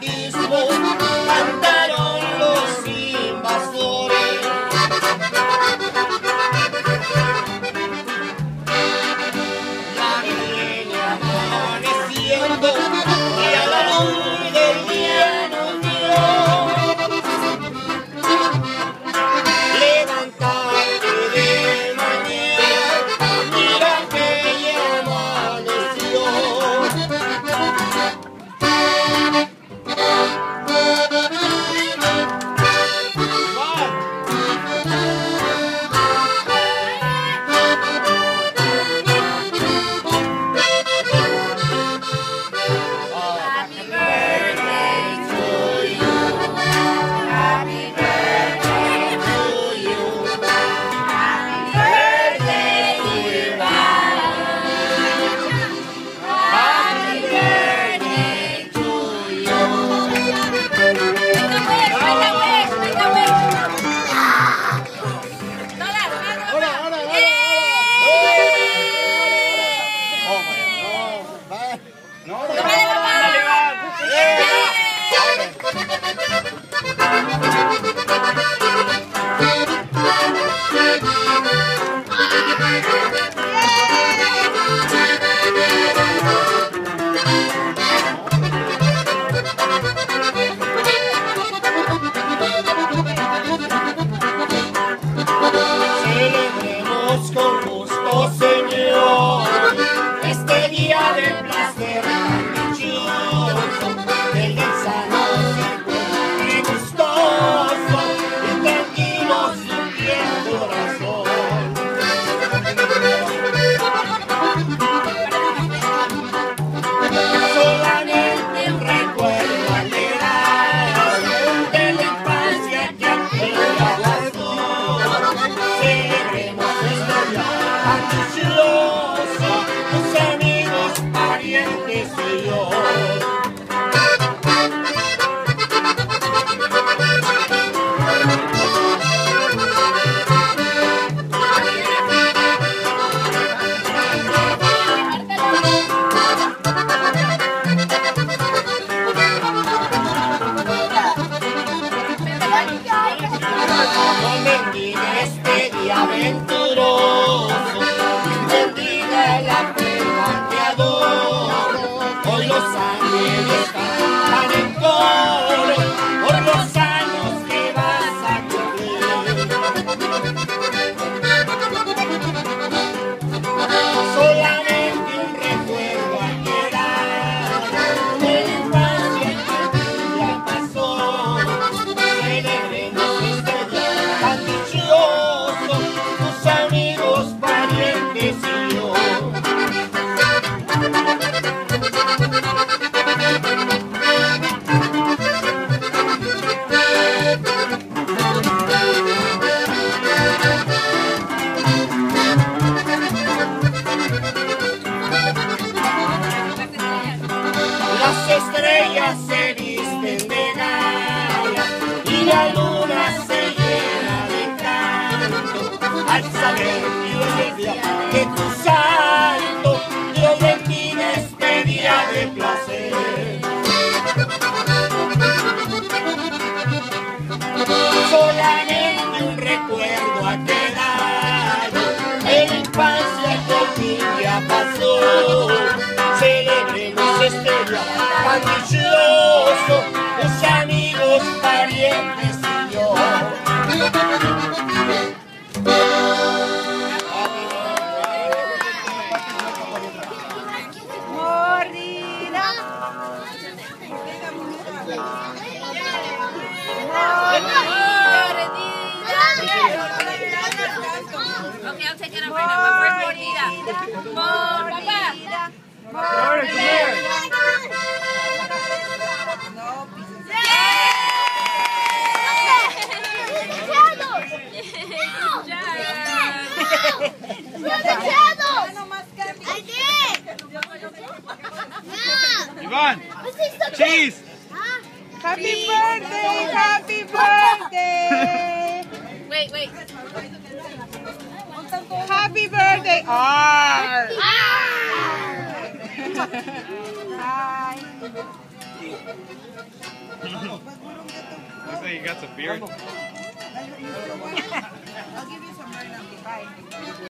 bautismo cantaron los invasores. La viene amaneciendo y a la luz del día nos dio. Levantarte de mañana, mira que ya amaneció. Celebremos con gusto, Señor, este día de placer tan dichoso, el del sano y gustoso, y tranquilo sin bien corazón. Solamente un recuerdo al quedar de la infancia que aquí ya pasó. Celebremos este día ambicioso, tus amigos, parientes y yo. No bendiga este día aventuroso, bendiga la pena que adoro. Hoy los ángeles cantan en coro por los años que vas a cumplir. Solamente un recuerdo a quedar de la infancia que ya pasó. Celebremos este día tan dichoso, tus amigos, parientes y yo. Las estrellas se visten de gala y la luna se llena de encanto al saber que hoy es día de tu santo y hoy en ti este día de placer. Solamente un recuerdo ha quedado en la infancia que hoy ya pasó. Celebremos este día tan dichoso, tus amigos, parientes y yo. Mordida. Okay, I'll take it up right now. My first mordida. Mordida. Iván, cheese. Happy birthday! Happy birthday! Wait. Happy birthday! Hi. Looks like you got some beard. I'll give you some right now. Bye.